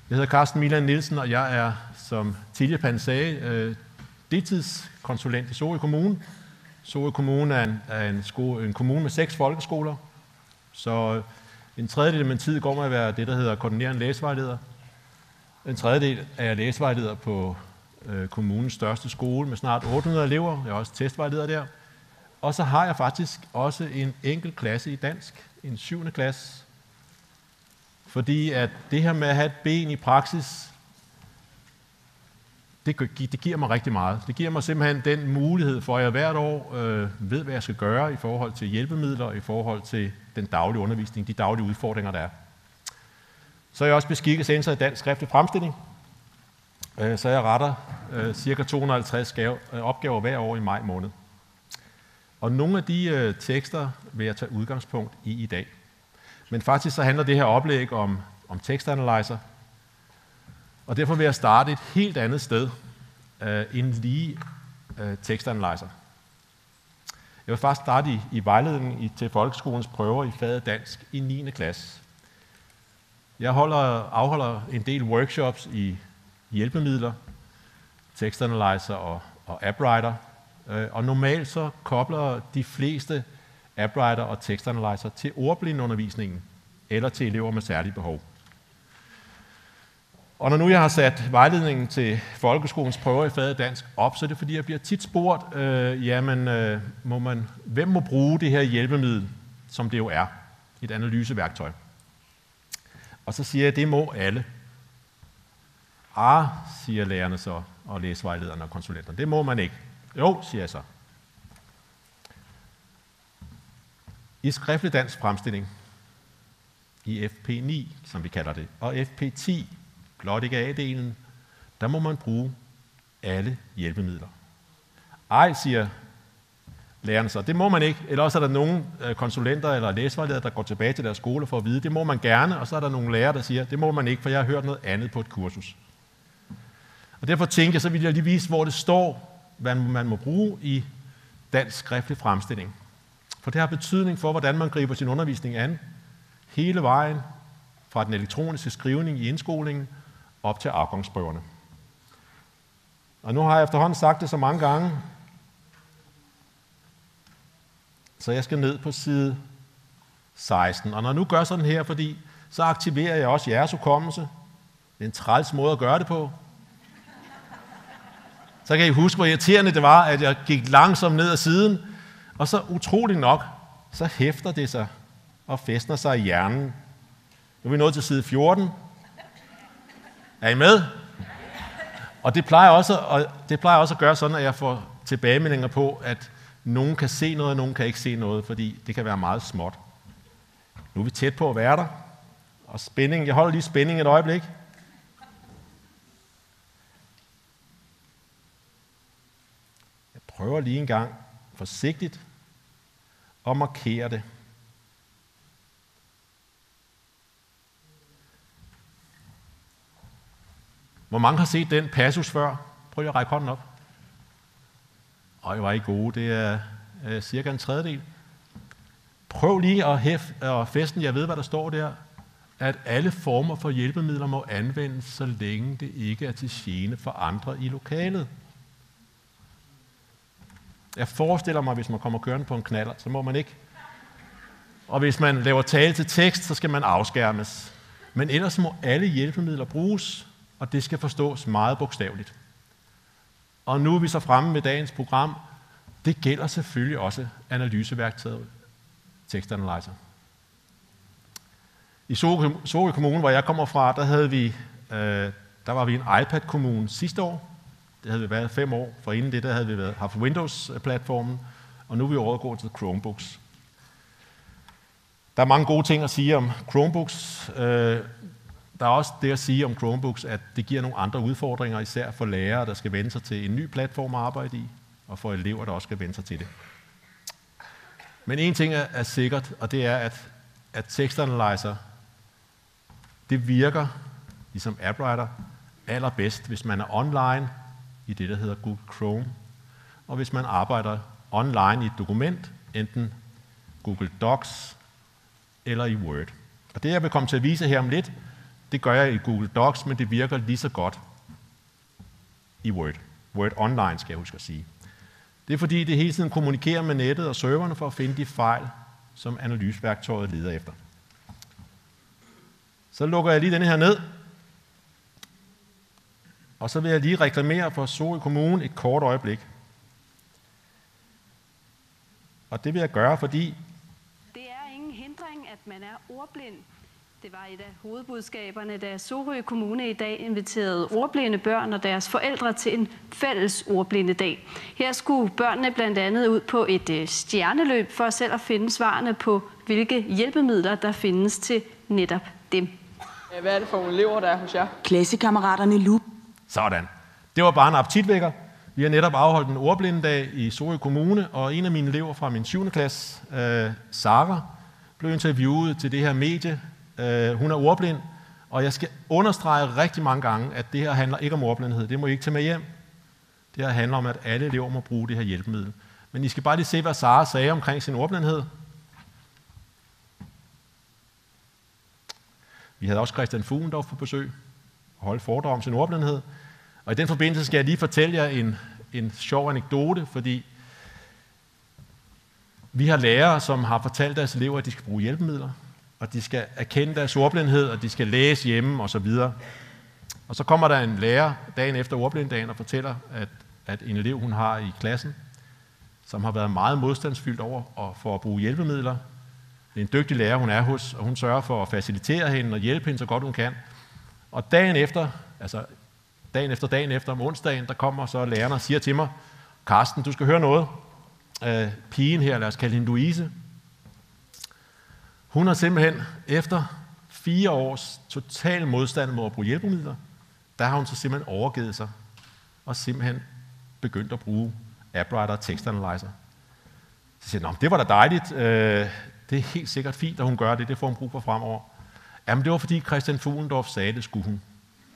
Jeg hedder Carsten Milan Nielsen, og jeg er, som Tiljepan sagde, deltidskonsulent i Sorø Kommune. Sorø Kommune er en kommune med 6 folkeskoler, så en tredjedel af min tid går med at være det, der hedder koordinerende læsevejleder. En tredjedel er jeg læsevejleder på kommunens største skole med snart 800 elever. Jeg er også testvejleder der. Og så har jeg faktisk også en enkelt klasse i dansk, en 7. klasse. Fordi at det her med at have et ben i praksis, det giver mig rigtig meget. Det giver mig simpelthen den mulighed for, at jeg hvert år ved, hvad jeg skal gøre i forhold til hjælpemidler, i forhold til den daglige undervisning, de daglige udfordringer, der er. Så er jeg også beskikket censor i dansk skriftlig fremstilling. Så jeg retter ca. 250 opgaver hver år i maj måned. Og nogle af de tekster vil jeg tage udgangspunkt i dag. Men faktisk så handler det her oplæg om tekstanalyser. Og derfor vil jeg starte et helt andet sted end lige tekstanalyser. Jeg vil faktisk starte i vejledningen til folkeskolens prøver i faget dansk i 9. klasse. Jeg afholder en del workshops i hjælpemidler, tekstanalyser og AppWriter. Og normalt så kobler de fleste AppWriter og tekstanalyser til ordblindeundervisningen eller til elever med særlige behov. Og når nu jeg har sat vejledningen til folkeskolens prøver i faget dansk op, så er det fordi, jeg bliver tit spurgt, hvem må bruge det her hjælpemiddel, som det jo er, et analyseværktøj. Og så siger jeg, at det må alle. Siger lærerne så, og læsevejlederne og konsulenterne. Det må man ikke. Jo, siger jeg så. I skriftlig dansk fremstilling, i FP9, som vi kalder det, og FP10, blot ikke A-delen, der må man bruge alle hjælpemidler. Siger lærerne så, det må man ikke. Eller også er der nogle konsulenter eller læsevejledere, der går tilbage til deres skole for at vide, det må man gerne, og så er der nogle lærere, der siger, det må man ikke, for jeg har hørt noget andet på et kursus. Og derfor tænker jeg, så vil jeg lige vise, hvor det står, hvad man må bruge i dansk skriftlig fremstilling. For det har betydning for, hvordan man griber sin undervisning an, hele vejen fra den elektroniske skrivning i indskolingen op til afgangsprøverne. Og nu har jeg efterhånden sagt det så mange gange, så jeg skal ned på side 16. Og når jeg nu gør sådan her, fordi så aktiverer jeg også jeres hukommelse. Det er en træls måde at gøre det på. Så kan I huske, hvor irriterende det var, at jeg gik langsomt ned ad siden, og så utroligt nok, så hæfter det sig og fæstner sig i hjernen. Nu er vi nået til side 14. Er I med? Og det plejer også at gøre sådan, at jeg får tilbagemeldinger på, at nogen kan se noget, og nogen kan ikke se noget, fordi det kan være meget småt. Nu er vi tæt på at være der. Og spænding, jeg holder lige spænding et øjeblik. Jeg prøver lige en gang forsigtigt at markere det. Hvor mange har set den passus før? Prøv lige at række hånden op. Hvor er I gode. Det er cirka en tredjedel. Prøv lige at fæsten, jeg ved, hvad der står der, at alle former for hjælpemidler må anvendes, så længe det ikke er til gene for andre i lokalet. Jeg forestiller mig, hvis man kommer kørende på en knallert, så må man ikke. Og hvis man laver tale til tekst, så skal man afskærmes. Men ellers må alle hjælpemidler bruges, og det skal forstås meget bogstaveligt. Og nu er vi så fremme med dagens program. Det gælder selvfølgelig også analyseværktøjet tekstanalyser. I Sorø Kommune, hvor jeg kommer fra, der var vi en iPad-kommune sidste år. Det havde vi været 5 år. For inden det, der havde vi haft Windows-platformen, og nu er vi overgået til Chromebooks. Der er mange gode ting at sige om Chromebooks. Der er også det at sige om Chromebooks, at det giver nogle andre udfordringer, især for lærere, der skal vende sig til en ny platform at arbejde i, og for elever, der også skal vende sig til det. Men en ting er sikkert, og det er, at tekstanalyser, det virker, ligesom AppWriter, allerbedst, hvis man er online i det, der hedder Google Chrome, og hvis man arbejder online i et dokument, enten Google Docs eller i Word. Og det, jeg vil komme til at vise her om lidt, Det gør jeg i Google Docs, men det virker lige så godt i Word. Word Online, skal jeg huske at sige. Det er fordi, det hele tiden kommunikerer med nettet og serverne for at finde de fejl, som analyseværktøjet leder efter. Så lukker jeg lige denne her ned. Og så vil jeg lige reklamere for Sorø Kommune et kort øjeblik. Og det vil jeg gøre, fordi... Det er ingen hindring, at man er ordblind. Det var et af hovedbudskaberne, da Sorø Kommune i dag inviterede ordblinde børn og deres forældre til en fælles ordblindedag. Her skulle børnene blandt andet ud på et stjerneløb for selv at finde svarene på, hvilke hjælpemidler der findes til netop dem. Hvad er det for elever, der er hos jer? Klassekammeraterne Lup. Sådan. Det var bare en appetitvækker. Vi har netop afholdt en ordblindedag i Sorø Kommune, og en af mine elever fra min 7. klasse, Sara, blev interviewet til det her medie. Hun er ordblind, og jeg skal understrege rigtig mange gange, at det her handler ikke om ordblindhed. Det må I ikke tage med hjem. Det her handler om, at alle elever må bruge det her hjælpemiddel. Men I skal bare lige se, hvad Sara sagde omkring sin ordblindhed. Vi havde også Christian Fuglendorf på besøg og holdt foredrag om sin ordblindhed. Og i den forbindelse skal jeg lige fortælle jer en sjov anekdote, fordi vi har lærere, som har fortalt deres elever, at de skal bruge hjælpemidler, og de skal erkende deres ordblindhed, og de skal læse hjemme osv. Og så kommer der en lærer dagen efter ordblinddagen og fortæller, at en elev, hun har i klassen, som har været meget modstandsfyldt over for at bruge hjælpemidler. Det er en dygtig lærer, hun er hos, og hun sørger for at facilitere hende og hjælpe hende så godt hun kan. Og dagen efter om onsdagen, der kommer så læreren og siger til mig, Carsten, du skal høre noget. Pigen her, lad os kalde hende Louise, hun har simpelthen efter 4 års total modstand mod at bruge hjælpemidler, der har hun så simpelthen overgivet sig og simpelthen begyndt at bruge AppWriter og tekstanalyzer. Så siger jeg, det var da dejligt. Det er helt sikkert fint, at hun gør det. Det får hun brug for fremover. Jamen, det var fordi Christian Fuglendorf sagde, det skulle hun.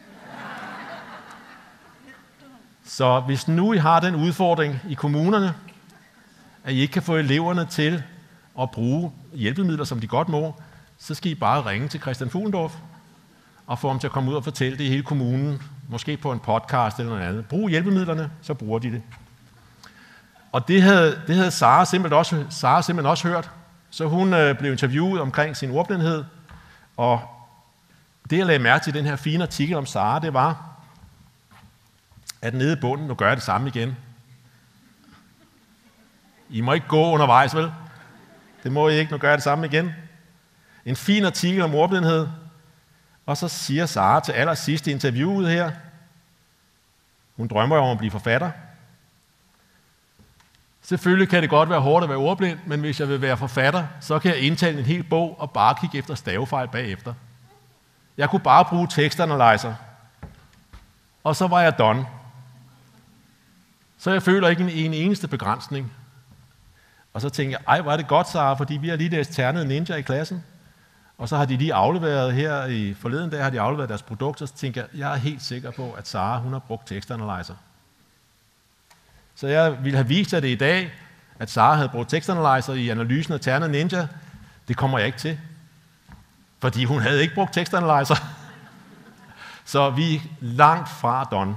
Så hvis nu I har den udfordring i kommunerne, at I ikke kan få eleverne til at bruge hjælpemidler, som de godt må, så skal I bare ringe til Christian Fuglendorf og få ham til at komme ud og fortælle det i hele kommunen, måske på en podcast eller noget andet. Brug hjælpemidlerne, så bruger de det. Og det havde Sara simpelthen også hørt, så hun blev interviewet omkring sin ordblindhed, og det jeg lagde mærke til i den her fine artikel om Sara, det var, at nede i bunden, nu gør jeg det samme igen. I må ikke gå undervejs, vel? Det må I ikke, nu gør jeg det samme igen. En fin artikel om ordblindhed, og så siger Sara til allersidst i interviewet her, hun drømmer om at blive forfatter. Selvfølgelig kan det godt være hårdt at være ordblind, men hvis jeg vil være forfatter, så kan jeg indtale en hel bog og bare kigge efter stavefejl bagefter. Jeg kunne bare bruge tekstanalyzer, og så var jeg done. Så jeg føler ikke en eneste begrænsning. Og så tænker jeg, hvor er det godt, Sara, fordi vi har lige læst Ternet Ninja i klassen, og så har de lige afleveret her i forleden dag, har de afleveret deres produkter, så tænker jeg er helt sikker på, at Sara, hun har brugt tekstanalyzer. Så jeg ville have vist jer det i dag, at Sara havde brugt tekstanalyzer i analysen af Ternet Ninja. Det kommer jeg ikke til, fordi hun havde ikke brugt tekstanalyzer. Så vi er langt fra done.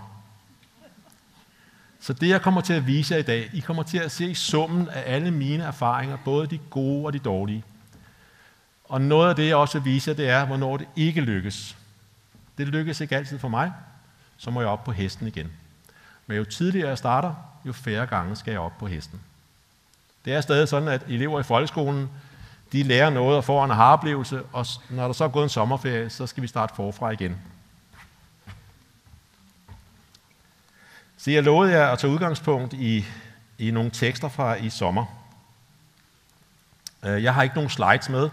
Så det, jeg kommer til at vise jer i dag, I kommer til at se summen af alle mine erfaringer, både de gode og de dårlige. Og noget af det, jeg også vil vise jer, det er, hvornår det ikke lykkes. Det lykkes ikke altid for mig, så må jeg op på hesten igen. Men jo tidligere jeg starter, jo færre gange skal jeg op på hesten. Det er stadig sådan, at elever i folkeskolen, de lærer noget og får en aha-oplevelse, og når der så er gået en sommerferie, så skal vi starte forfra igen. Så jeg lovede jer at tage udgangspunkt i nogle tekster fra i sommer. Jeg har ikke nogen slides med.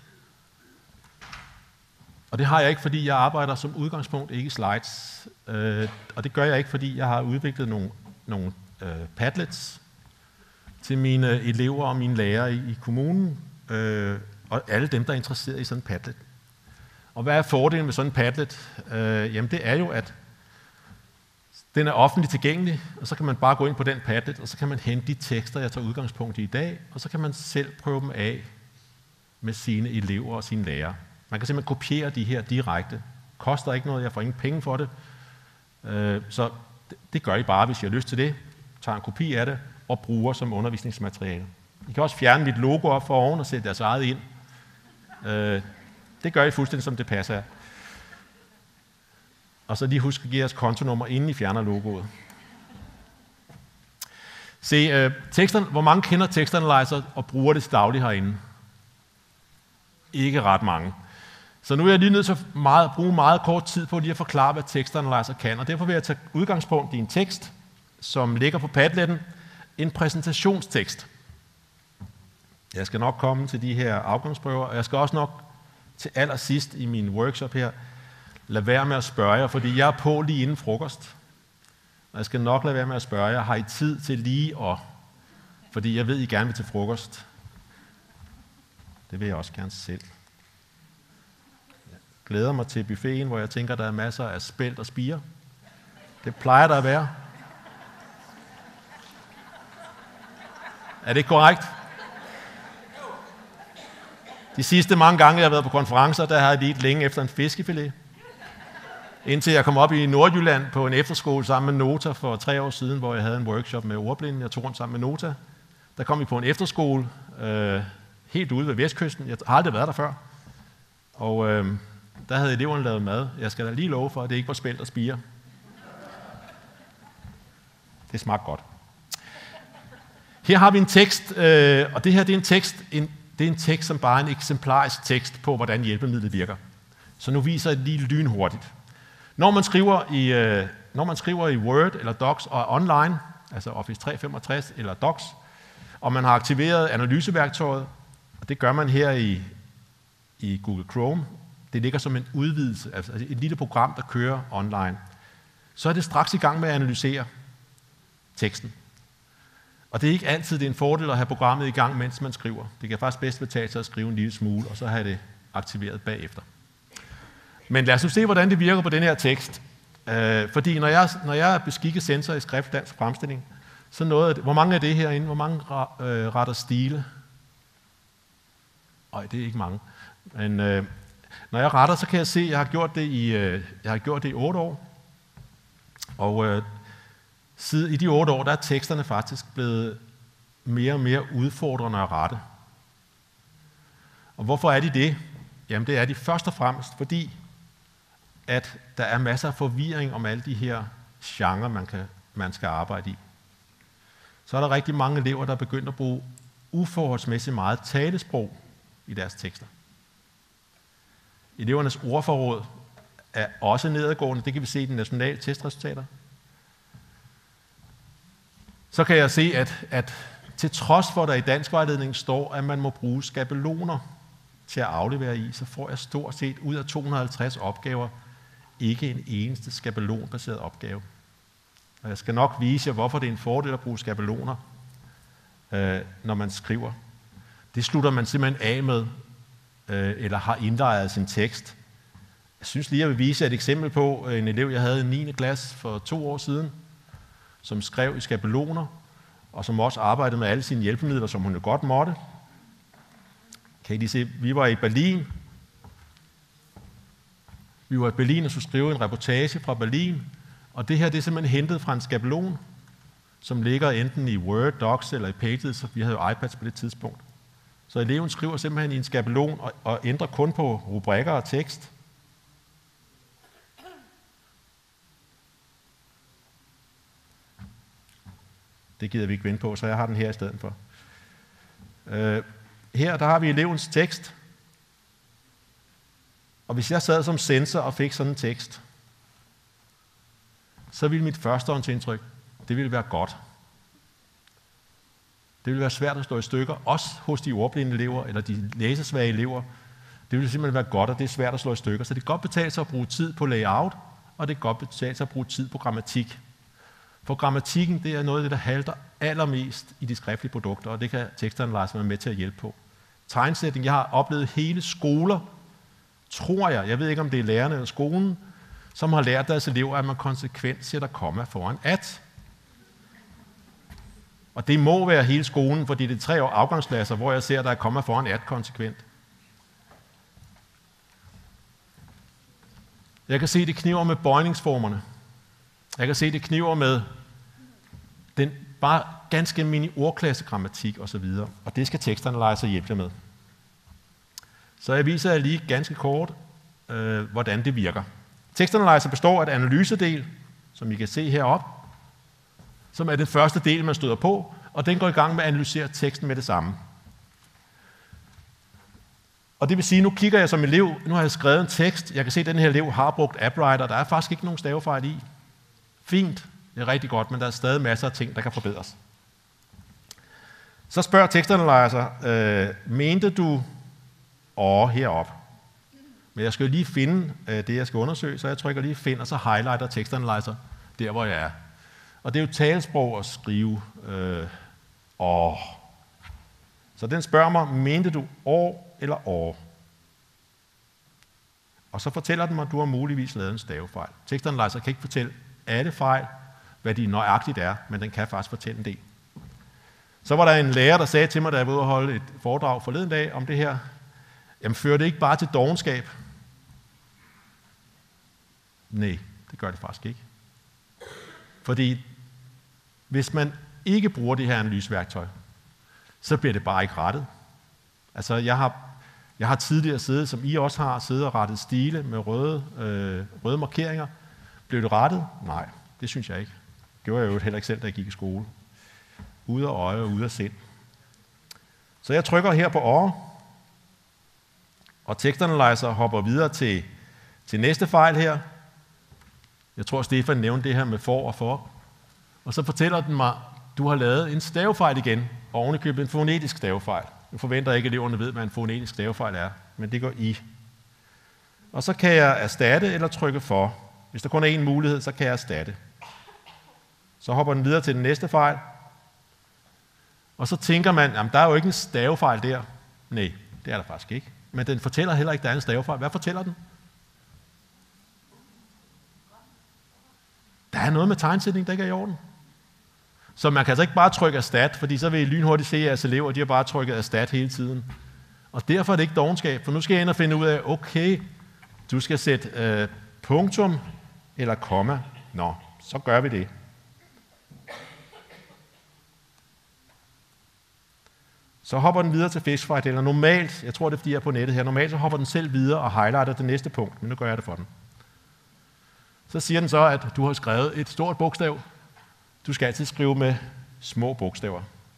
Og det har jeg ikke, fordi jeg arbejder som udgangspunkt ikke i slides. Og det gør jeg ikke, fordi jeg har udviklet nogle Padlets til mine elever og mine lærere i kommunen. Og alle dem, der er interesseret i sådan en Padlet. Og hvad er fordelen med sådan en Padlet? Jamen det er jo, at den er offentligt tilgængelig, og så kan man bare gå ind på den Padlet, og så kan man hente de tekster, jeg tager udgangspunkt i dag, og så kan man selv prøve dem af med sine elever og sine lærere. Man kan simpelthen kopiere de her direkte koster ikke noget, jeg får ingen penge for det. Så det gør I bare, hvis I har lyst til det. Tager en kopi af det og bruger som undervisningsmateriale. I kan også fjerne mit logo op for oven og sætte deres eget ind. Det gør I fuldstændig, som det passer. Og så lige husk at give jeres kontonummer, inden I fjerner logoet. Se, hvor mange kender tekstanalyzer og bruger det dagligt herinde? Ikke ret mange. Så nu er jeg lige nødt til at bruge meget kort tid på lige at forklare, hvad tekstanalyzer kan. Og derfor vil jeg tage udgangspunkt i en tekst, som ligger på Padletten. En præsentationstekst. Jeg skal nok komme til de her afgangsprøver, og jeg skal også nok til allersidst i min workshop her lade være med at spørge jer, fordi jeg er på lige inden frokost. Og jeg skal nok lade være med at spørge jer, har I tid til lige at... Fordi jeg ved, I gerne vil til frokost. Det vil jeg også gerne selv. Jeg glæder mig til buffeten, hvor jeg tænker, der er masser af spelt og spirer. Det plejer der at være. Er det ikke korrekt? De sidste mange gange, jeg har været på konferencer, der har jeg lidt længe efter en fiskefilet. Indtil jeg kom op i Nordjylland på en efterskole sammen med Nota for 3 år siden, hvor jeg havde en workshop med ordblinde. Jeg tog rundt sammen med Nota. Der kom vi på en efterskole helt ude ved Vestkysten. Jeg har aldrig været der før. Og der havde eleverne lavet mad. Jeg skal da lige love for, at det ikke var spelt og spire. Det smagte godt. Her har vi en tekst, og det her det er en tekst, som bare er en eksemplarisk tekst på, hvordan hjælpemidlet virker. Så nu viser jeg det lige lynhurtigt. Når man skriver i Word eller Docs og online, altså Office 365 eller Docs, og man har aktiveret analyseværktøjet, og det gør man her i Google Chrome, det ligger som en udvidelse, altså et lille program, der kører online, så er det straks i gang med at analysere teksten. Og det er ikke altid det er en fordel at have programmet i gang, mens man skriver. Det kan faktisk bedst betale sig at skrive en lille smule, og så have det aktiveret bagefter. Men lad os nu se, hvordan det virker på den her tekst. Fordi når jeg beskikket sensor i skrift dansk fremstilling, så noget hvor mange er det herinde? Hvor mange retter stile? Det er ikke mange. Men når jeg retter, så kan jeg se, at jeg har gjort det i 8 år. Og i de 8 år, der er teksterne faktisk blevet mere og mere udfordrende at rette. Og hvorfor er de det? Jamen det er de først og fremmest, fordi at der er masser af forvirring om alle de her genrer, man skal arbejde i. Så er der rigtig mange elever, der er begyndt at bruge uforholdsmæssigt meget talesprog i deres tekster. Elevernes ordforråd er også nedadgående, det kan vi se i de nationale testresultater. Så kan jeg se, at til trods for, at der i danskvejledningen står, at man må bruge skabeloner til at aflevere i, så får jeg stort set ud af 250 opgaver ikke en eneste skabelonbaseret opgave. Og jeg skal nok vise jer, hvorfor det er en fordel at bruge skabeloner, når man skriver. Det slutter man simpelthen af med, eller har indlejret sin tekst. Jeg synes lige, jeg vil vise jer et eksempel på en elev, jeg havde i 9. klasse for 2 år siden, som skrev i skabeloner, og som også arbejdede med alle sine hjælpemidler, som hun jo godt måtte. Kan I lige se, vi var i Berlin. Vi var i Berlin og skulle skrive en reportage fra Berlin, og det her det er simpelthen hentet fra en skabelon, som ligger enten i Word, Docs eller i Pages, så vi havde jo iPads på det tidspunkt. Så eleven skriver simpelthen i en skabelon og ændrer kun på rubrikker og tekst. Det gider vi ikke vente på, så jeg har den her i stedet for. Her der har vi elevens tekst. Og hvis jeg sad som censor og fik sådan en tekst, så ville mit førstehåndsindtryk, det ville være godt. Det ville være svært at slå i stykker, også hos de ordblinde elever, eller de læsesvage elever. Det ville simpelthen være godt, og det er svært at slå i stykker. Så det kan godt betale sig at bruge tid på layout, og det kan godt betale sig at bruge tid på grammatik. For grammatikken, det er noget af det, der halter allermest i de skriftlige produkter, og det kan tekstanalyser være med til at hjælpe på. Tegnsætning, jeg har oplevet hele skoler, tror jeg ved ikke om det er lærerne eller skolen, som har lært deres elever, at man konsekvent sætter komma foran at. Og det må være hele skolen, fordi det er 3 år afgangsklasser, hvor jeg ser, at der er komma foran at konsekvent. Jeg kan se, det kniver med bøjningsformerne. Jeg kan se, det kniver med den bare ganske almindelige ordklassegrammatik osv. Og det skal tekstanalyzer hjælpe jer med. Så jeg viser jer lige ganske kort, hvordan det virker. Tekstanalyzer består af et analysedel, som I kan se heroppe, som er den første del, man støder på, og den går i gang med at analysere teksten med det samme. Og det vil sige, nu kigger jeg som elev, nu har jeg skrevet en tekst, jeg kan se, at den her elev har brugt AppWriter, der er faktisk ikke nogen stavefejl i. Fint, det er rigtig godt, men der er stadig masser af ting, der kan forbedres. Så spørger tekstanalyzer, mente du heroppe? Men jeg skal jo lige finde det, jeg skal undersøge, så jeg trykker lige find, og så highlighter tekstanalyzer der, hvor jeg er. Og det er jo talesprog at skrive Så den spørger mig, mente du år eller år? Og så fortæller den mig, at du har muligvis lavet en stavefejl. Tekstanalyzer kan ikke fortælle alle fejl, hvad de nøjagtigt er, men den kan faktisk fortælle en del. Så var der en lærer, der sagde til mig, da jeg var ude og holde et foredrag forleden dag om det her, jamen fører det ikke bare til dovenskab? Nej, det gør det faktisk ikke. Fordi hvis man ikke bruger det her analyseværktøj, så bliver det bare ikke rettet. Altså jeg har tidligere siddet, som I også har, siddet og rettet stile med røde markeringer. Blev det rettet? Nej, det synes jeg ikke. Det gjorde jeg jo heller ikke selv, da jeg gik i skole. Ude af øje og ude af sind. Så jeg trykker her på år, og tekstanalyzer hopper videre til næste fejl her. Jeg tror, Stefan nævnte det her med for og for. Og så fortæller den mig, du har lavet en stavefejl igen, og ovenikøbet en fonetisk stavefejl. Jeg forventer ikke, at eleverne ved, hvad en fonetisk stavefejl er, men det går I. Og så kan jeg erstatte eller trykke for. Hvis der kun er én mulighed, så kan jeg erstatte. Så hopper den videre til den næste fejl. Og så tænker man, jamen der er jo ikke en stavefejl der. Nej, det er der faktisk ikke. Men den fortæller heller ikke, at der er en stavefejl. Hvad fortæller den? Der er noget med tegnsætning, der ikke er i orden. Så man kan altså ikke bare trykke erstat, fordi så vil I lynhurtigt se, at jeres elever, de har bare trykket erstat hele tiden. Og derfor er det ikke dovenskab, for nu skal jeg ind og finde ud af, okay, du skal sætte punktum eller komma. Nå, så gør vi det. Så hopper den videre til fishfight, eller normalt, jeg tror det er fordi jeg er på nettet her, normalt så hopper den selv videre og highlighter det næste punkt, men nu gør jeg det for den. Så siger den så, at du har skrevet et stort bogstav. Du skal altid skrive med små bogstaver.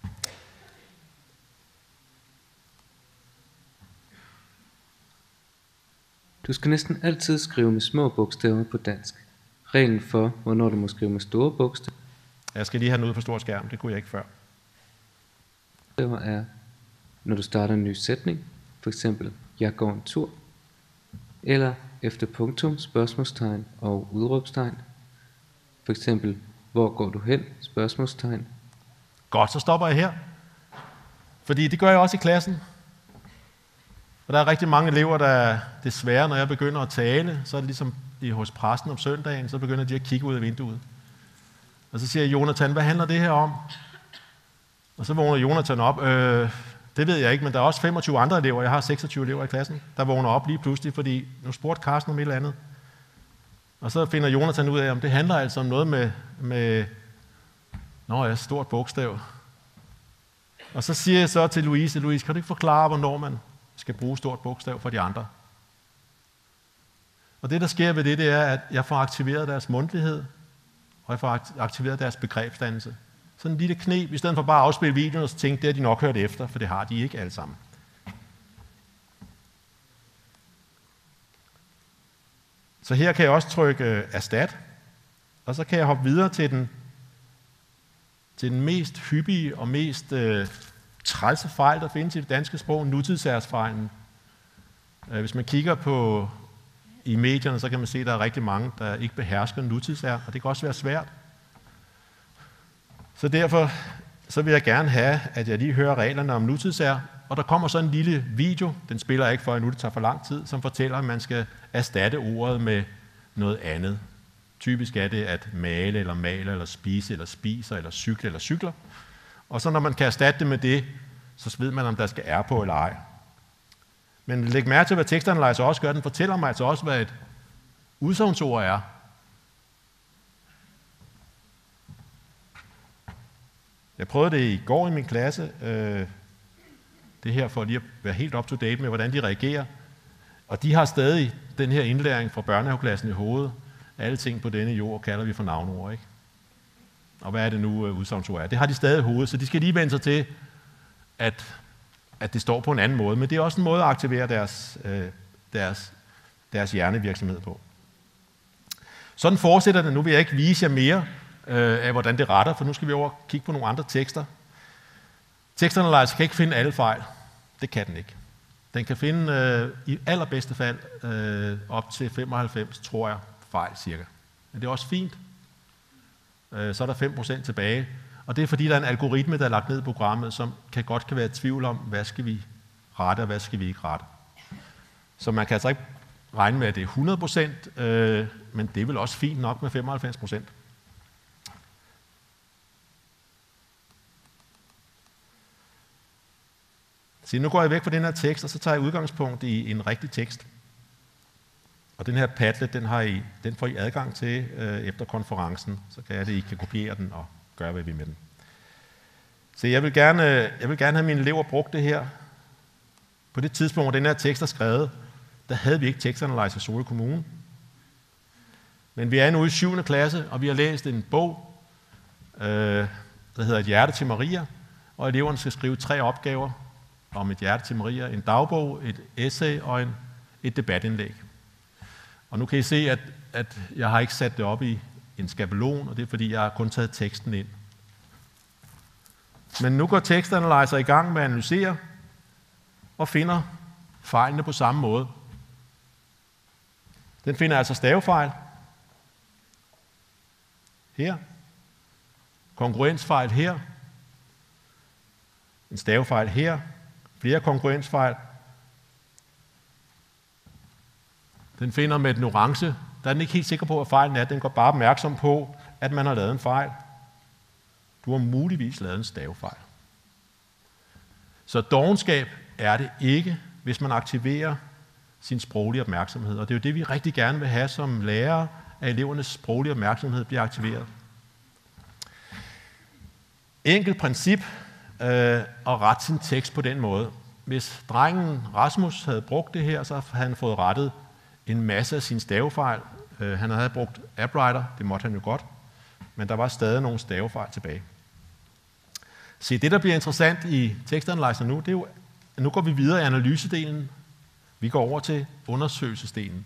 Du skal næsten altid skrive med små bogstaver på dansk. Reglen for, hvornår du må skrive med store bogstaver. Jeg skal lige have den ude på stor skærm, det kunne jeg ikke før. Er, når du starter en ny sætning, for eksempel, jeg går en tur, eller efter punktum, spørgsmålstegn og udråbstegn, for eksempel, hvor går du hen, spørgsmålstegn. Godt, så stopper jeg her. Fordi det gør jeg også i klassen. Og der er rigtig mange elever, der desværre, når jeg begynder at tale, så er det ligesom hos præsten om søndagen, så begynder de at kigge ud af vinduet. Og så siger jeg, Jonathan, hvad handler det her om? Og så vågner Jonathan op. Det ved jeg ikke, men der er også 25 andre elever. Jeg har 26 elever i klassen, der vågner op lige pludselig, fordi nu spurgte Carsten om et eller andet. Og så finder Jonathan ud af, om det handler altså om noget med stort bogstav. Og så siger jeg så til Louise, kan du ikke forklare, hvornår man skal bruge stort bogstav for de andre? Og det, der sker ved det er, at jeg får aktiveret deres mundtlighed, og jeg får aktiveret deres begrebsdannelse. Sådan en lille knep, i stedet for bare at afspille videoen og så tænke, det har de nok hørt efter, for det har de ikke alle sammen. Så her kan jeg også trykke erstat, og så kan jeg hoppe videre til den mest hyppige og mest trælse fejl, der findes i det danske sprog, nutidsärsfejlen. Hvis man kigger i medierne, så kan man se, at der er rigtig mange, der ikke behersker nutidsær, og det kan også være svært. Så derfor så vil jeg gerne have, at jeg lige hører reglerne om nutidsær, og der kommer så en lille video, den spiller jeg ikke for endnu, det tager for lang tid, som fortæller, at man skal erstatte ordet med noget andet. Typisk er det at male, eller spise, eller spiser, eller cykle, eller cykler. Og så når man kan erstatte det med det, så ved man, om der skal R på eller ej. Men læg mærke til, hvad tekstanalyzer også gør. Den fortæller mig altså også, hvad Udsagnsord er: jeg prøvede det i går i min klasse, det her for lige at være helt up to date med, hvordan de reagerer. Og de har stadig den her indlæring fra børnehaveklassen i hovedet. Alle ting på denne jord kalder vi for navnord, ikke? Og hvad er det nu, udsagnsord er? Det har de stadig i hovedet, så de skal lige vende sig til, at det står på en anden måde. Men det er også en måde at aktivere deres hjernevirksomhed på. Sådan fortsætter det. Nu vil jeg ikke vise jer mere af, hvordan det retter, for nu skal vi over kigge på nogle andre tekster. Tekstanalyzer kan ikke finde alle fejl. Det kan den ikke. Den kan finde i allerbedste fald op til 95, tror jeg, fejl cirka. Men det er også fint. Så er der 5% tilbage. Og det er fordi, der er en algoritme, der er lagt ned i programmet, som godt kan være i tvivl om, hvad skal vi rette, og hvad skal vi ikke rette. Så man kan altså ikke regne med, at det er 100%, men det er vel også fint nok med 95%. Så nu går jeg væk fra den her tekst, og så tager jeg udgangspunkt i en rigtig tekst. Og den her Padlet, den får I adgang til efter konferencen, så kan I kan kopiere den og gøre, hvad vi med den. Så jeg vil gerne have mine elever brugt det her. På det tidspunkt, hvor den her tekst er skrevet, der havde vi ikke tekstanalyse i Sorø Kommune. Men vi er nu i 7. klasse, og vi har læst en bog, der hedder Et hjerte til Maria, og eleverne skal skrive 3 opgaver om et hjerte til Maria, en dagbog, et essay og et debatindlæg. Og nu kan I se, at jeg har ikke sat det op i en skabelon, og det er fordi, jeg har kun taget teksten ind. Men nu går tekstanalyzer i gang med at analysere og finder fejlene på samme måde. Den finder altså stavefejl her, kongruensfejl her, en stavefejl her, flere kongruensfejl. Den finder med den orange, der er den ikke helt sikker på, hvad fejlen er. Den går bare opmærksom på, at man har lavet en fejl. Du har muligvis lavet en stavefejl. Så dovenskab er det ikke, hvis man aktiverer sin sproglige opmærksomhed. Og det er jo det, vi rigtig gerne vil have som lærere, at elevernes sproglige opmærksomhed bliver aktiveret. Enkelt princip at rette sin tekst på den måde. Hvis drengen Rasmus havde brugt det her, så havde han fået rettet en masse af sine stavefejl. Han havde brugt AppWriter, det måtte han jo godt, men der var stadig nogle stavefejl tilbage. Se, det der bliver interessant i tekstanalyser nu, det er jo, at nu går vi videre i analysedelen. Vi går over til undersøgelsesdelen.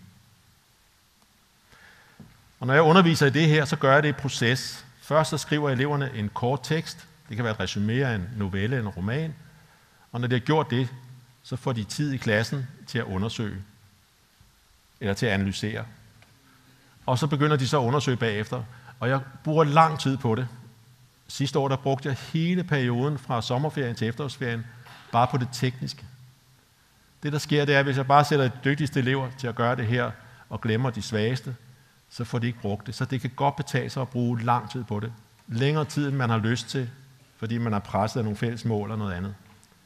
Og når jeg underviser i det her, så gør jeg det i proces. Først så skriver eleverne en kort tekst. Det kan være et resumé af en novelle eller en roman. Og når de har gjort det, så får de tid i klassen til at undersøge. Eller til at analysere. Og så begynder de så at undersøge bagefter. Og jeg bruger lang tid på det. Sidste år der brugte jeg hele perioden fra sommerferien til efterårsferien bare på det tekniske. Det der sker, det er, at hvis jeg bare sætter de dygtigste elever til at gøre det her, og glemmer de svageste, så får de ikke brugt det. Så det kan godt betale sig at bruge lang tid på det. Længere tid, end man har lyst til, fordi man har presset af nogle fælles mål eller noget andet.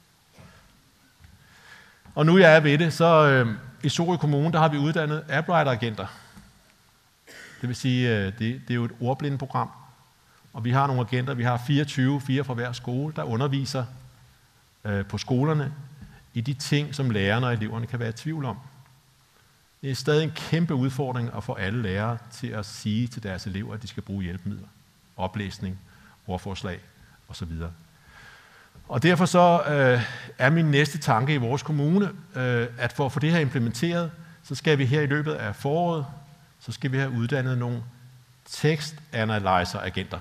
Og nu jeg er ved det, så i Sorø Kommune, der har vi uddannet AppWriter-agenter. Det vil sige, det er jo et ordblindeprogram. Og vi har nogle agenter, vi har 4 fra hver skole, der underviser på skolerne i de ting, som lærerne og eleverne kan være i tvivl om. Det er stadig en kæmpe udfordring at få alle lærere til at sige til deres elever, at de skal bruge hjælpemidler, oplæsning, ordforslag osv. Og derfor så er min næste tanke i vores kommune, at for at få det her implementeret, så skal vi her i løbet af foråret, så skal vi have uddannet nogle tekstanalyzer-agenter.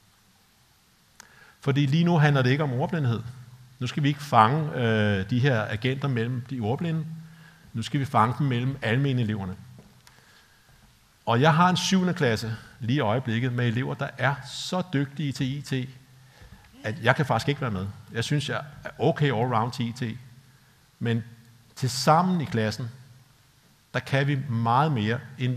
Fordi lige nu handler det ikke om ordblindhed. Nu skal vi ikke fange de her agenter mellem de ordblinde. Nu skal vi fange dem mellem almene eleverne. Og jeg har en 7. klasse lige i øjeblikket med elever, der er så dygtige til IT, at jeg kan faktisk ikke være med. Jeg synes, jeg er okay all-round til IT. Men til sammen i klassen, der kan vi meget mere. En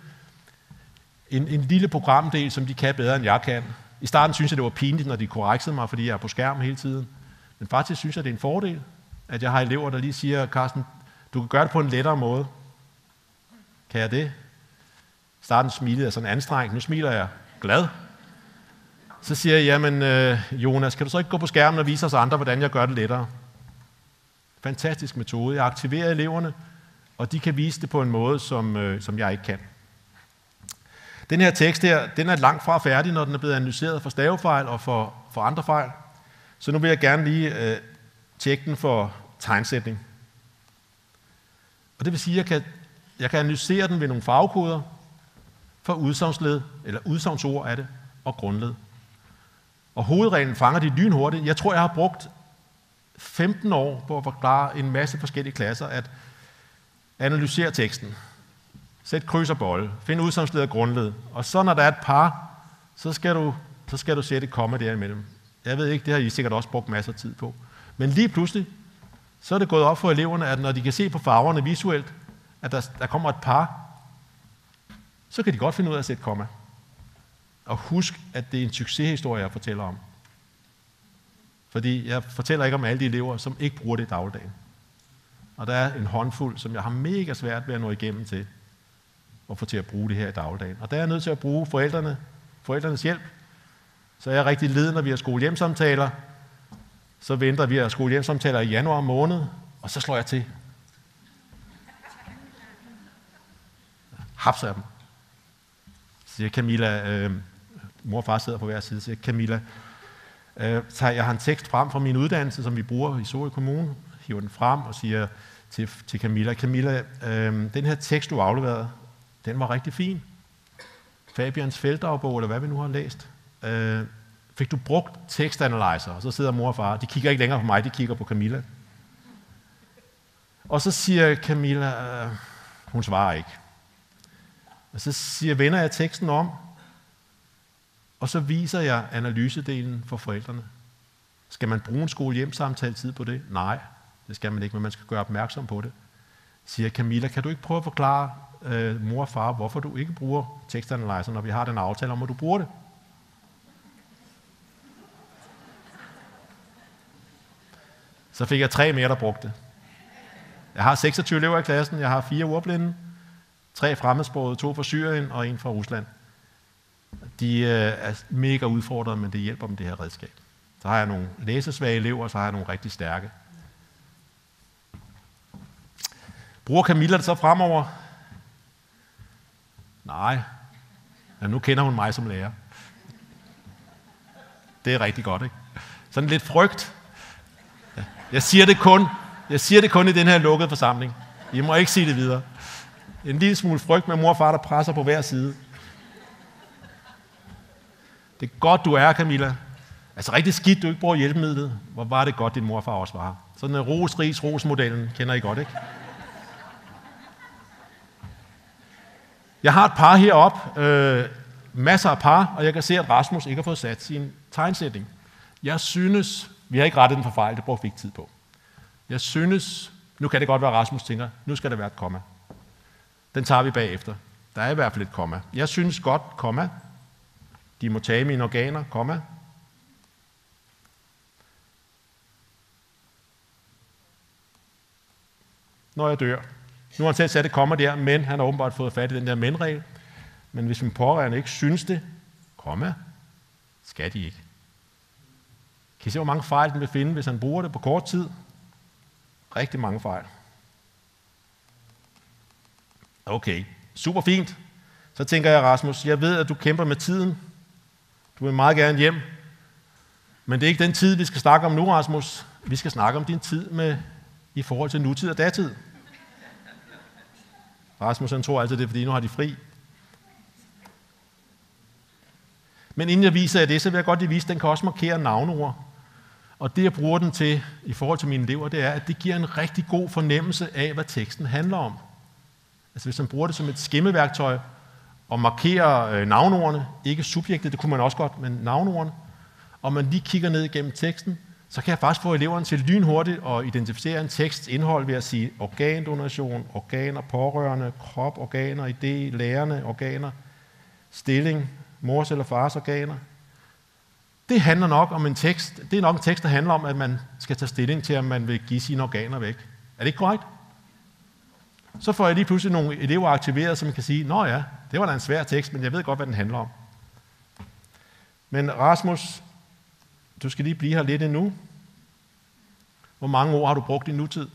lille programdel, som de kan bedre, end jeg kan. I starten synes jeg, det var pinligt, når de korrekterede mig, fordi jeg er på skærmen hele tiden. Men faktisk synes jeg, det er en fordel, at jeg har elever, der lige siger, Carsten, du kan gøre det på en lettere måde. Kan jeg det? Starten smilede jeg sådan anstrengt, nu smiler jeg glad. Så siger jeg, jamen Jonas, kan du så ikke gå på skærmen og vise os andre, hvordan jeg gør det lettere? Fantastisk metode. Jeg aktiverer eleverne, og de kan vise det på en måde, som jeg ikke kan. Den her tekst her, den er langt fra færdig, når den er blevet analyseret for stavefejl og for andre fejl. Så nu vil jeg gerne lige tjekke den for tegnsætning. Og det vil sige, at jeg kan analysere den ved nogle farvekoder for udsagnsled, eller udsagnsord er det, og grundled. Og hovedreglen fanger de lynhurtigt. Jeg tror, jeg har brugt 15 år på at forklare en masse forskellige klasser at analysere teksten. Sæt kryds og bolle. Find udsagnsled og grundled. Og så når der er et par, så skal du sætte et komma derimellem. Jeg ved ikke, det har I sikkert også brugt masser af tid på. Men lige pludselig, så er det gået op for eleverne, at når de kan se på farverne visuelt, at der kommer et par, så kan de godt finde ud af at sætte komma. Og husk, at det er en succeshistorie, jeg fortæller om. Fordi jeg fortæller ikke om alle de elever, som ikke bruger det i dagligdagen. Og der er en håndfuld, som jeg har mega svært ved at nå igennem til at få til at bruge det her i dagligdagen. Og der er jeg nødt til at bruge forældrenes hjælp. Så jeg er rigtig led, når vi har skole-hjem-samtaler. Så venter vi at skole-hjem-samtaler i januar måned, og så slår jeg til. Hapser jeg dem. Så siger Camilla, mor og far sidder på hver side, siger Camilla, jeg har en tekst frem fra min uddannelse, som vi bruger i Sorø Kommune, hiver den frem og siger til Camilla, den her tekst, du afleverede, den var rigtig fin. Fabians feltdagbog, eller hvad vi nu har læst. Fik du brugt tekstanalyzer? Og så sidder mor og far, de kigger ikke længere på mig, de kigger på Camilla. Og så siger Camilla, hun svarer ikke. Og så vender jeg teksten om, og så viser jeg analysedelen for forældrene. Skal man bruge en skole-hjem-samtale tid på det? Nej, det skal man ikke, men man skal gøre opmærksom på det. Siger Camilla, kan du ikke prøve at forklare mor og far, hvorfor du ikke bruger tekstanalyzer, når vi har den aftale om, at du bruger det? Så fik jeg 3 mere, der brugte det. Jeg har 26 elever i klassen, jeg har 4 ordblinde, 3 fremmedsprogede, 2 fra Syrien og 1 fra Rusland. De er mega udfordrede, men det hjælper dem det her redskab. Så har jeg nogle læsesvage elever, og så har jeg nogle rigtig stærke. Bruger Camilla det så fremover? Nej. Ja, nu kender hun mig som lærer. Det er rigtig godt, ikke? Sådan lidt frygt. Jeg siger det kun i den her lukkede forsamling. I må ikke sige det videre. En lille smule frygt med mor og far, der presser på hver side. Det er godt, du er, Camilla. Altså rigtig skidt, du ikke bruger hjælpemidlet. Hvor var det godt, din mor og far også var. Sådan en ros-ris-ros-modellen kender I godt, ikke? Jeg har et par heroppe. Masser af par, og jeg kan se, at Rasmus ikke har fået sat sin tegnsætning. Jeg synes, vi har ikke rettet den for fejl, det brugte vi ikke tid på. Jeg synes, nu kan det godt være, at Rasmus tænker, nu skal der være et komma. Den tager vi bagefter. Der er i hvert fald et komma. Jeg synes godt, komma. De må tage mine organer, komma. Når jeg dør. Nu har han selv sat et komma der, men han har åbenbart fået fat i den der men-regel. Men hvis min pårørende ikke synes det, komma, skal de ikke. Kan I se, hvor mange fejl den vil finde, hvis han bruger det på kort tid? Rigtig mange fejl. Okay, super fint. Så tænker jeg, Rasmus, jeg ved, at du kæmper med tiden. Du vil meget gerne hjem. Men det er ikke den tid, vi skal snakke om nu, Rasmus. Vi skal snakke om din tid i forhold til nutid og datid. Rasmus, han tror altid, det er, fordi nu har de fri. Men inden jeg viser jer det, så vil jeg godt lige vise, at den kan også markere navneord. Og det, jeg bruger den til i forhold til mine elever, det er, at det giver en rigtig god fornemmelse af, hvad teksten handler om. Altså hvis man bruger det som et skimmeværktøj og markerer navneordene, ikke subjektet, det kunne man også godt, men navneordene, og man lige kigger ned igennem teksten, så kan jeg faktisk få eleverne til lynhurtigt at identificere en teksts indhold ved at sige organdonation, organer, pårørende, krop, organer, idé, lærerne, organer, stilling, mors eller fars organer. Det handler nok om en tekst. Det er nok en tekst, der handler om, at man skal tage stilling til, om man vil give sine organer væk. Er det ikke korrekt? Så får jeg lige pludselig nogle elever aktiveret, som kan sige, nå ja, det var da en svær tekst, men jeg ved godt, hvad den handler om. Men Rasmus, du skal lige blive her lidt endnu. Hvor mange ord har du brugt i nutid?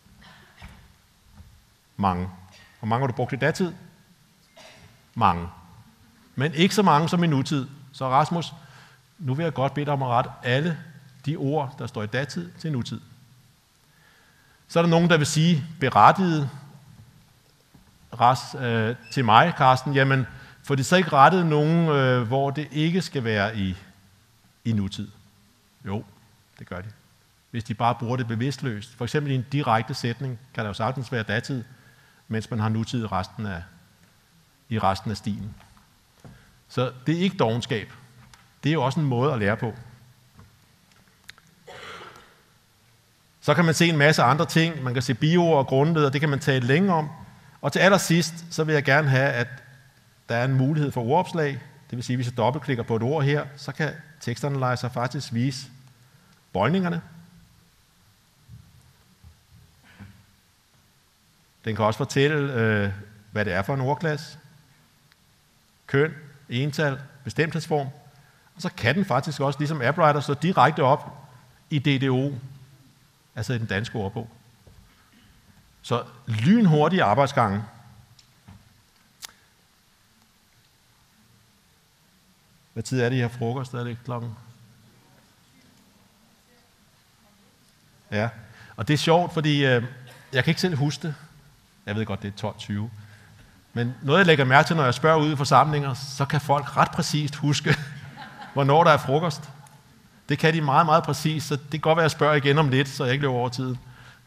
Mange. Hvor mange har du brugt i datid? Mange. Men ikke så mange som i nutid. Så Rasmus, nu vil jeg godt bede dig om at rette alle de ord, der står i datid, til nutid. Så er der nogen, der vil sige berettiget til mig, Carsten. Jamen, får de så ikke rettet nogen, hvor det ikke skal være i nutid? Jo, det gør de. Hvis de bare bruger det bevidstløst. For eksempel i en direkte sætning kan der jo sagtens være datid, mens man har nutid i resten af stilen. Så det er ikke dovenskab. Det er jo også en måde at lære på. Så kan man se en masse andre ting. Man kan se bioord og grundled, og det kan man tale længe om. Og til allersidst, så vil jeg gerne have, at der er en mulighed for ordopslag. Det vil sige, at hvis jeg dobbeltklikker på et ord her, så kan tekstanalyzer faktisk vise bøjningerne. Den kan også fortælle, hvad det er for en ordklasse. Køn, ental, bestemthedsform. Og så kan den faktisk også, ligesom AppWriter, stå direkte op i DDO, altså i den danske ordbog. Så lynhurtige arbejdsgange. Hvad tid er det, I har frokost? Er det klokken? Ja, og det er sjovt, fordi jeg kan ikke selv huske det. Jeg ved godt, det er 12:20. Men noget, jeg lægger mærke til, når jeg spørger ude i forsamlinger, så kan folk ret præcist huske, hvornår der er frokost. Det kan de meget, meget præcist, så det kan godt være, at jeg spørger igen om lidt, så jeg ikke løber over tiden.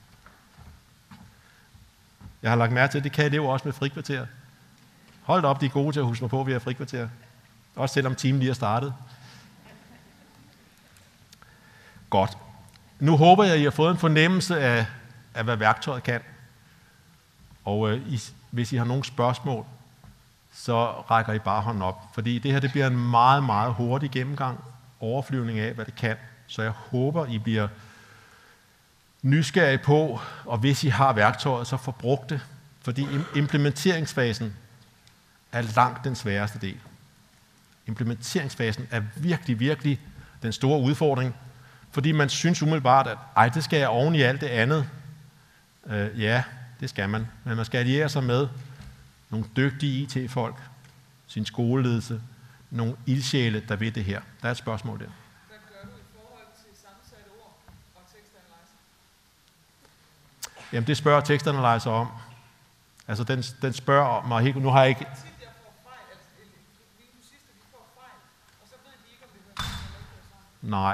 Jeg har lagt mærke til, at det kan elever også med frikvarter. Hold op, de er gode til at huske mig på, at vi har frikvarter. Også selvom timen lige er startet. Godt. Nu håber jeg, at I har fået en fornemmelse af hvad værktøjet kan. Og hvis I har nogle spørgsmål, så rækker I bare hånden op. Fordi det her det bliver en meget, meget hurtig gennemgang, overflyvning af, hvad det kan. Så jeg håber, I bliver nysgerrige på, og hvis I har værktøjet, så forbrug det. Fordi implementeringsfasen er langt den sværeste del. Implementeringsfasen er virkelig, virkelig den store udfordring. Fordi man synes umiddelbart, at det skal jeg oven i alt det andet. Ja, det skal man. Men man skal alliere sig med nogle dygtige IT-folk, sin skoleledelse, nogle ildsjæle, der ved det her. Der er et spørgsmål der. Hvad gør du i forhold til sammensatte ord og tekstanalyse? Jamen, det spørger tekstanalyzer om. Altså, den spørger mig helt... Nu har jeg ikke... Nej.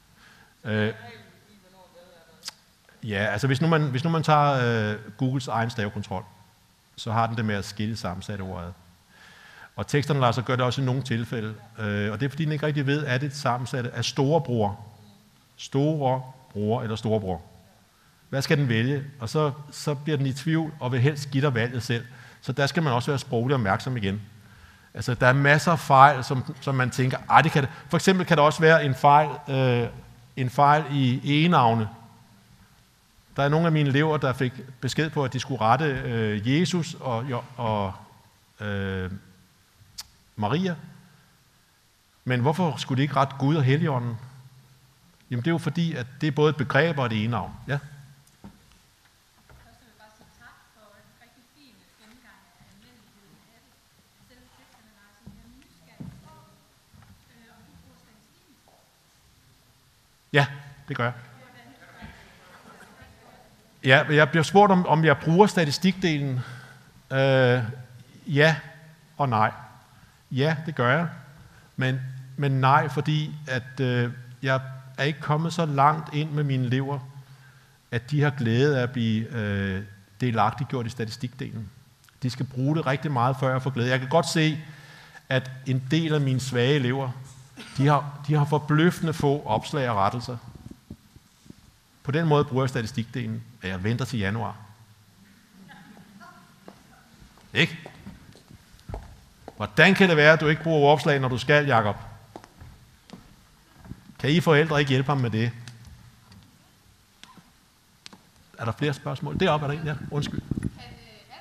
Ja, altså hvis nu man tager Googles egen stavekontrol, så har den det med at skille sammensatte ord. Og tekstanalyzer gør det også i nogle tilfælde. Og det er fordi, den ikke rigtig ved, at det sammensatte af storebror. Storebror eller storebror. Hvad skal den vælge? Og så bliver den i tvivl og vil helst give dig valget selv. Så der skal man også være sproglig opmærksom igen. Altså, der er masser af fejl, som man tænker, det kan det. For eksempel kan der også være en fejl i egenavne. Der er nogle af mine elever, der fik besked på, at de skulle rette Jesus og Maria. Men hvorfor skulle de ikke rette Gud og Helligånden? Jamen, det er jo fordi, at det er både et begreb og et egenavn. Ja? Ja, det gør jeg. Ja, jeg bliver spurgt, om jeg bruger statistikdelen. Ja og nej. Ja, det gør jeg. Men nej, fordi at jeg er ikke kommet så langt ind med mine elever, at de har glæde af at blive delagtiggjort i statistikdelen. De skal bruge det rigtig meget, før jeg får glæde. Jeg kan godt se, at en del af mine svage elever, de har forbløffende få opslag og rettelser. På den måde bruger jeg statistikdelen, og jeg venter til januar. Ikke? Hvordan kan det være, at du ikke bruger opslag, når du skal, Jakob? Kan I forældre ikke hjælpe ham med det? Er der flere spørgsmål? Deroppe er der en, ja. Undskyld. Kan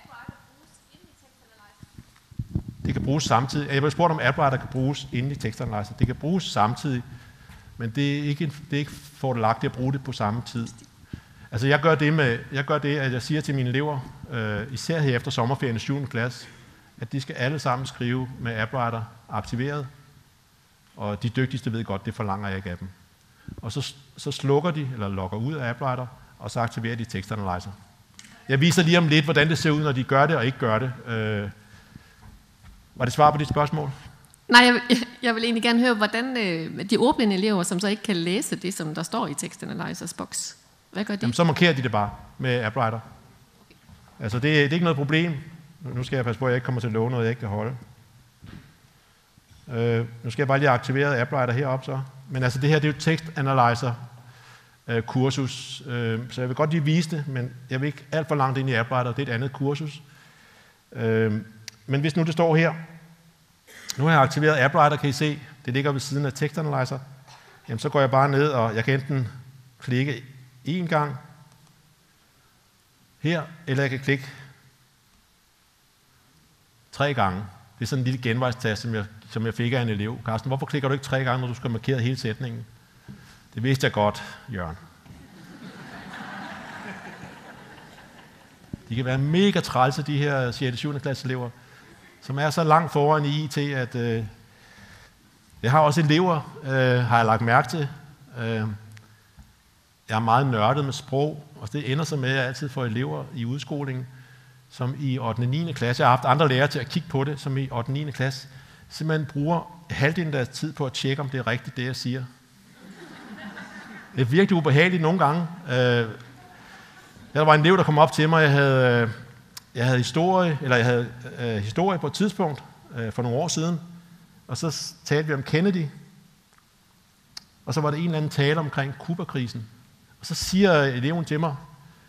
Det kan bruges samtidig. Jeg vil spørge om AppWriter kan bruges inde i tekstanalyser. Det kan bruges samtidig, men det er ikke fordelagtigt at bruge det på samme tid. Altså jeg gør det, at jeg siger til mine elever, især her efter sommerferien i 7. klasse, at de skal alle sammen skrive med AppWriter aktiveret, og de dygtigste ved godt, det forlanger jeg ikke af dem. Og så slukker de, eller logger ud af AppWriter, og så aktiverer de tekstanalyser. Jeg viser lige om lidt, hvordan det ser ud, når de gør det og ikke gør det. Var det svar på dit spørgsmål? Nej, jeg vil egentlig gerne høre, hvordan de ordblinde elever, som så ikke kan læse det, som der står i tekstanalysers boks, hvad gør de? Jamen, så markerer de det bare med AppWriter. Altså, det er ikke noget problem. Nu skal jeg passe på, at jeg ikke kommer til at love noget, jeg ikke kan holde. Nu skal jeg bare lige aktivere AppWriter heroppe så. Men altså, det her, det er jo tekstanalyser kursus. Så jeg vil godt lige vise det, men jeg vil ikke alt for langt ind i AppWriter. Det er et andet kursus. Men hvis nu det står her, nu har jeg aktiveret AppWriter, kan I se, det ligger ved siden af tekstanalyser. Jamen, så går jeg bare ned, og jeg kan enten klikke en gang her, eller jeg kan klikke 3 gange. Det er sådan en lille genvejstast, som jeg fik af en elev. Carsten, hvorfor klikker du ikke 3 gange, når du skal markere hele sætningen? Det vidste jeg godt, Jørgen. De kan være mega trælse, de her 6. og 7. klasse elever, som er så langt foran i IT, at jeg har også elever, har jeg lagt mærke til. Jeg er meget nørdet med sprog, og det ender så med, at jeg altid får elever i udskolingen, som i 8. og 9. klasse, jeg har haft andre lærere til at kigge på det, som i 8. og 9. klasse, simpelthen bruger halvdelen af deres tid på at tjekke, om det er rigtigt, det jeg siger. Det er virkelig ubehageligt nogle gange. Der var en elev, der kom op til mig, jeg havde historie på et tidspunkt for nogle år siden, og så talte vi om Kennedy, og så var det en eller anden tale omkring Cuba-krisen. Og så siger eleven til mig,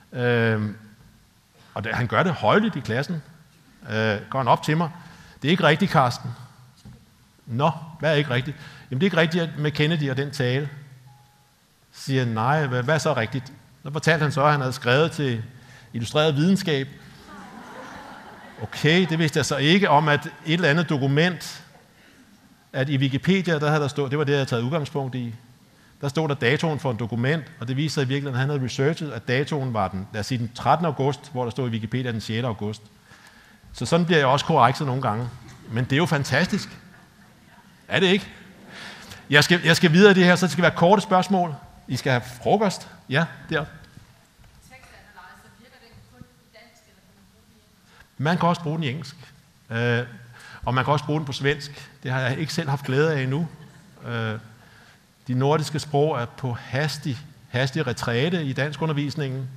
og han gør det højlydt i klassen, går han op til mig, det er ikke rigtigt, Carsten. Nå, hvad er ikke rigtigt? Jamen det er ikke rigtigt med Kennedy og den tale. Så siger han, nej, hvad er så rigtigt? Så fortalte han så, at han havde skrevet til Illustreret Videnskab. Okay, det vidste jeg så ikke om, at et eller andet dokument, at i Wikipedia, der havde der stået, det var det, jeg havde taget udgangspunkt i, der stod der datoen for et dokument, og det viste sig i virkeligheden, at han havde researchet, at datoen var den 13. august, hvor der stod i Wikipedia den 6. august. Så sådan bliver jeg også korrekset nogle gange. Men det er jo fantastisk. Er det ikke? Jeg skal videre i det her, så det skal være korte spørgsmål. I skal have frokost. Ja, der. Tekstanalyser, virker det kun i dansk, eller kan man bruge det i engelsk? Man kan også bruge den i engelsk. Og man kan også bruge den på svensk. Det har jeg ikke selv haft glæde af endnu. De nordiske sprog er på hastig retræte i danskundervisningen.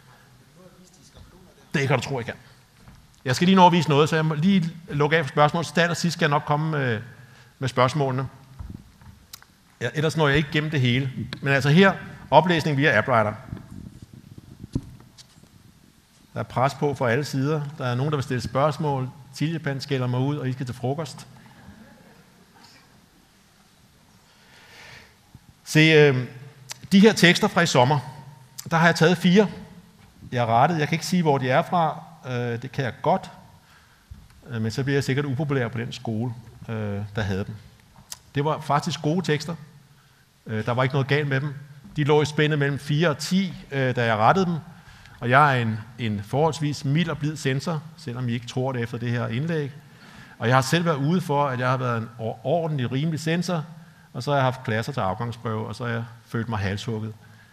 Det kan du tro, jeg kan. Jeg skal lige nå at vise noget, så jeg må lige lukke af for spørgsmål. Så sidst skal jeg nok komme med spørgsmålene. Ja, ellers når jeg ikke gennem det hele. Men altså her, oplæsning via AppWriter. Der er pres på fra alle sider. Der er nogen, der vil stille spørgsmål. Tiljepan skælder mig ud, og I skal til frokost. Se, de her tekster fra i sommer, der har jeg taget 4. Jeg har rettet. Jeg kan ikke sige, hvor de er fra. Det kan jeg godt. Men så bliver jeg sikkert upopulær på den skole, der havde dem. Det var faktisk gode tekster. Der var ikke noget galt med dem. De lå i spændet mellem 4 og 10, da jeg rettede dem. Og jeg er en forholdsvis mild og blid censor, selvom I ikke tror det efter det her indlæg. Og jeg har selv været ude for, at jeg har været en ordentlig, rimelig censor, og så har jeg haft klasser til afgangsprøve, og så har jeg følt mig halshugget.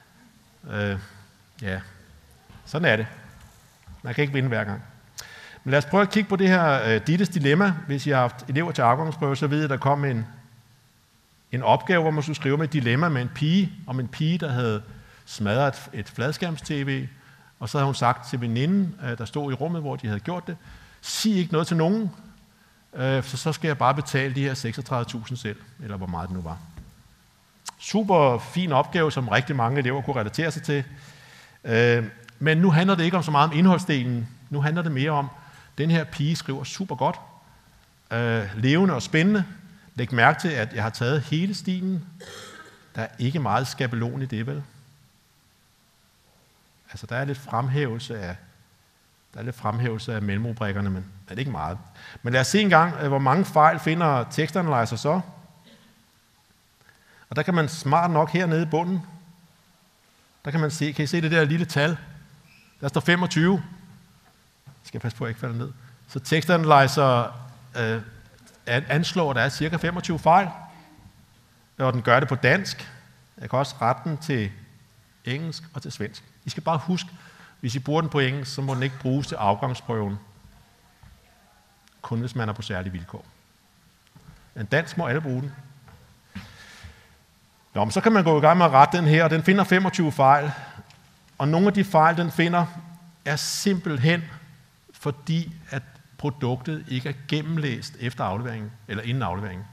Ja, sådan er det. Man kan ikke vinde hver gang. Men lad os prøve at kigge på det her Dittes dilemma. Hvis I har haft elever til afgangsprøve, så ved jeg, at der kom en opgave, hvor man skulle skrive med et dilemma med en pige, om en pige, der havde smadret et fladskærms-tv, og så havde hun sagt til veninden, der stod i rummet, hvor de havde gjort det, sig ikke noget til nogen, så skal jeg bare betale de her 36.000 selv, eller hvor meget det nu var. Super fin opgave, som rigtig mange elever kunne relatere sig til. Men nu handler det ikke om så meget om indholdsdelen. Nu handler det mere om, den her pige skriver super godt, levende og spændende. Læg mærke til, at jeg har taget hele stilen. Der er ikke meget skabelon i det, vel? Altså, der er lidt fremhævelse af Der er lidt fremhævelse af mellemrubrikkerne, men det er ikke meget. Men lad os se en gang, hvor mange fejl finder tekstanalyzer så. Og der kan man smart nok hernede i bunden, der kan I se det der lille tal? Der står 25. Jeg skal passe på, at jeg ikke falder ned. Så tekstanalyzer anslår, at der er cirka 25 fejl, og den gør det på dansk. Jeg kan også rette den til engelsk og til svensk. I skal bare huske, hvis I bruger den på engelsk, så må den ikke bruges til afgangsprøven. Kun hvis man er på særlige vilkår. En dansk må alle bruge den. Nå, men så kan man gå i gang med at rette den her, og den finder 25 fejl. Og nogle af de fejl, den finder, er simpelthen fordi, at produktet ikke er gennemlæst efter afleveringen, eller inden afleveringen.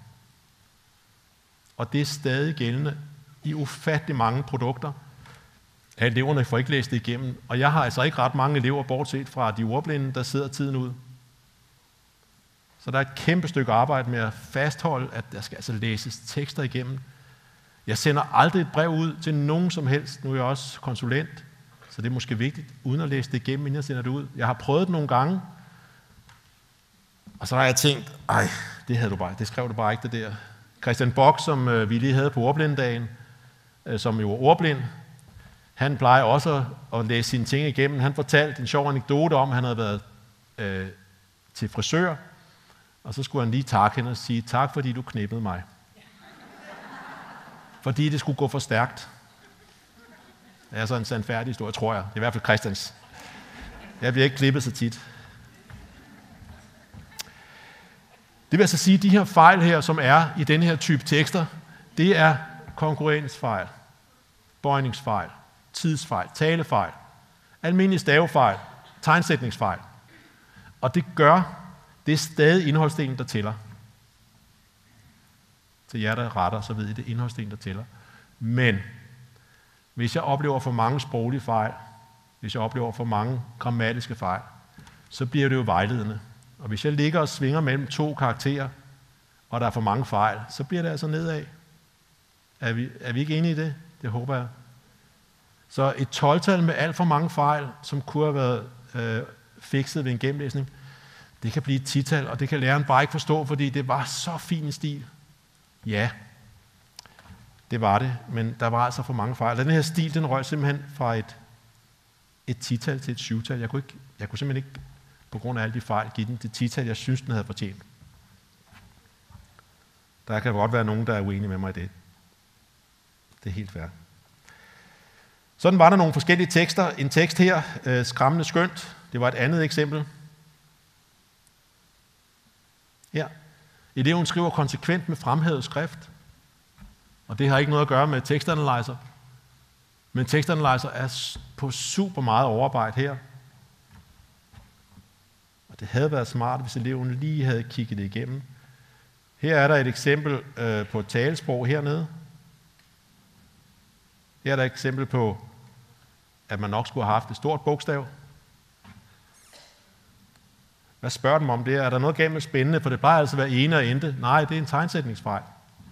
Og det er stadig gældende i ufattelig mange produkter. Eleverne får ikke læst det igennem, og jeg har altså ikke ret mange elever, bortset fra de ordblinde, der sidder tiden ud. Så der er et kæmpe stykke arbejde med at fastholde, at der skal altså læses tekster igennem. Jeg sender aldrig et brev ud til nogen som helst. Nu er jeg også konsulent, så det er måske vigtigt, uden at læse det igennem, inden jeg sender det ud. Jeg har prøvet det nogle gange, og så har jeg tænkt, det skrev du bare ikke, det der. Christian Bock, som vi lige havde på ordblindedagen, som jo er ordblind, han plejer også at læse sine ting igennem. Han fortalte en sjov anekdote om, at han havde været til frisør, og så skulle han lige takke hende og sige, tak fordi du knippede mig. Fordi det skulle gå for stærkt. Det er så en sandfærdig historie, tror jeg. Det er i hvert fald Christians. Jeg bliver ikke klippet så tit. Det vil altså sige, at de her fejl her, som er i denne her type tekster, det er konkurrensfejl, bøjningsfejl, tidsfejl, talefejl, almindelige stavefejl, tegnsætningsfejl. Og det er stadig indholdsdelen, der tæller. Til jer, der retter, så ved I, det er indholdsdelen, der tæller. Men hvis jeg oplever for mange sproglige fejl, hvis jeg oplever for mange grammatiske fejl, så bliver det jo vejledende. Og hvis jeg ligger og svinger mellem 2 karakterer, og der er for mange fejl, så bliver det altså nedad. Er vi ikke enige i det? Det håber jeg. Så et 12-tal med alt for mange fejl, som kunne have været fikset ved en gennemlæsning, det kan blive et 10-tal, og det kan læreren bare ikke forstå, fordi det var så fin en stil. Ja, det var det, men der var altså for mange fejl. Den her stil, den røg simpelthen fra et 10-tal til et 7-tal. Jeg kunne simpelthen ikke, på grund af alle de fejl, give den det 10-tal, jeg synes, den havde fortjent. Der kan godt være nogen, der er uenige med mig i det. Det er helt fair. Sådan var der nogle forskellige tekster. En tekst her, skræmmende skønt. Det var et andet eksempel. Her. Eleven skriver konsekvent med fremhævet skrift. Og det har ikke noget at gøre med tekstanalyzer. Men tekstanalyzer er på super meget overarbejde her. Og det havde været smart, hvis eleven lige havde kigget det igennem. Her er der et eksempel på et talesprog hernede. Her er der et eksempel på, at man nok skulle have haft et stort bogstav. Hvad spørger dem om det? Er der noget galt med spændende? For det plejer altså at være ene og ente. Nej, det er en tegnsætningsfejl.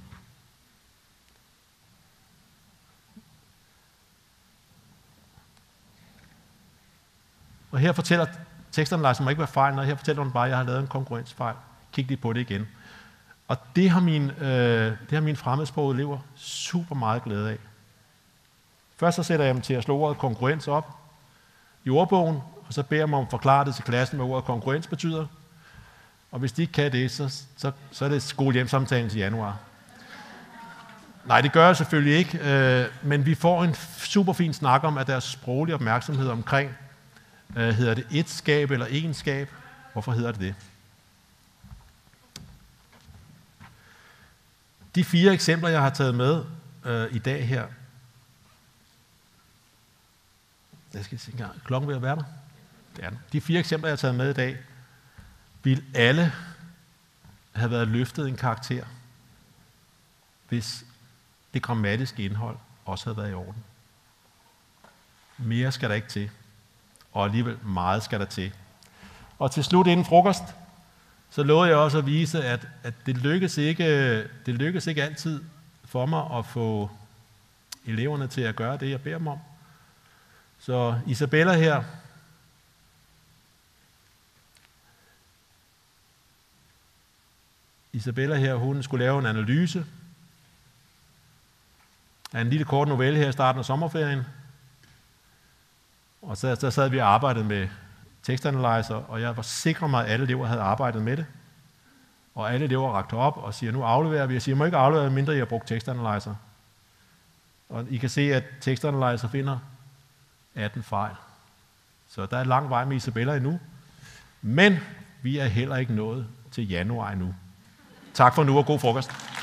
Og her fortæller tekstanalyzeren mig ikke, hvad fejlen er. Her fortæller hun bare, at jeg har lavet en konkurrensfejl. Kig lige på det igen. Og det har mine fremmedsprogede elever super meget glæde af. Først så sætter jeg dem til at slå ordet konkurrens op i ordbogen, og så beder jeg dem om at forklare det til klassen, hvad ordet konkurrens betyder. Og hvis de ikke kan det, så er det skole-hjem-samtalen til januar. Nej, det gør jeg selvfølgelig ikke, men vi får en super fin snak om, at deres sproglige opmærksomhed omkring, hedder det et skab eller egenskab? Hvorfor hedder det det? De 4 eksempler, jeg har taget med i dag her. Jeg skal se engang. Klokken vil være der. Det er den. De 4 eksempler, jeg har taget med i dag, vil alle have været løftet en karakter, hvis det grammatiske indhold også havde været i orden. Mere skal der ikke til, og alligevel meget skal der til. Og til slut inden frokost, så lovede jeg også at vise, at det lykkes ikke altid for mig at få eleverne til at gøre det, jeg beder dem om. Så Isabella her, Isabella her, hun skulle lave en analyse af en lille kort novelle her i starten af sommerferien. Og så sad vi og arbejdede med tekstanalyzer, og jeg var sikker mig, at alle elever havde arbejdet med det. Og alle elever rakte op og siger, nu afleverer vi. Jeg siger, jeg må ikke aflevere, mindre jeg har brugt tekstanalyzer. Og I kan se, at tekstanalyzer finder 18 fejl. Så der er lang vej med Isabella endnu. Men vi er heller ikke nået til januar endnu. Tak for nu, og god frokost.